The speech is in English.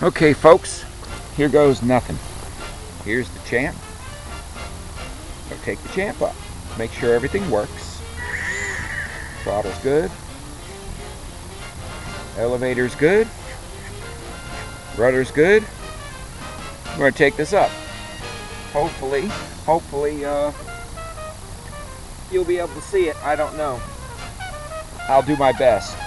Okay folks, here goes nothing. Here's the Champ. I'll take the Champ up. Make sure everything works. Throttle's good. Elevator's good. Rudder's good. We're going to take this up. Hopefully you'll be able to see it. I don't know. I'll do my best.